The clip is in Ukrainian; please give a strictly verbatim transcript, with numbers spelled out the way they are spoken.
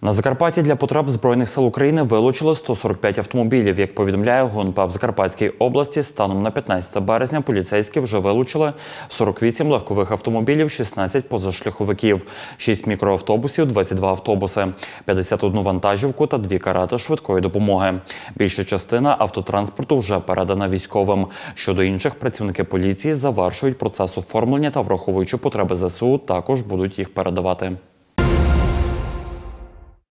На Закарпатті для потреб Збройних сил України вилучили сто сорок п'ять автомобілів. Як повідомляє ГУНП в Закарпатській області, станом на п'ятнадцяте березня поліцейські вже вилучили сорок вісім легкових автомобілів, шістнадцять позашляховиків, шість мікроавтобусів, двадцять два автобуси, п'ятдесят одну вантажівку та дві карети швидкої допомоги. Більша частина автотранспорту вже передана військовим. Щодо інших, працівники поліції завершують процес оформлення та, враховуючи потреби ЗСУ, також будуть їх передавати.